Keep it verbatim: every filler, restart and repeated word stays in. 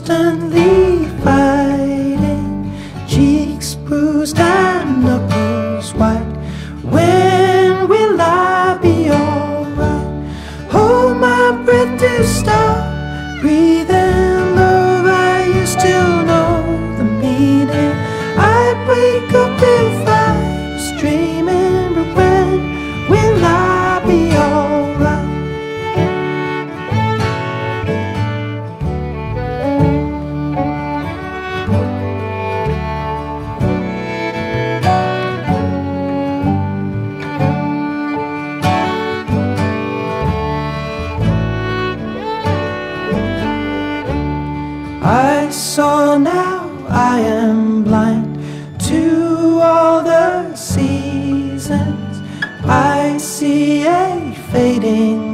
constantly fighting, cheeks bruised and knuckles white. When will I be alright? Hold my breath to stop breathing. Love, I used to know the meaning. I'd wake up if I was dreaming, but when will I be alright? I saw, now I am blind to all the seasons. I see a fading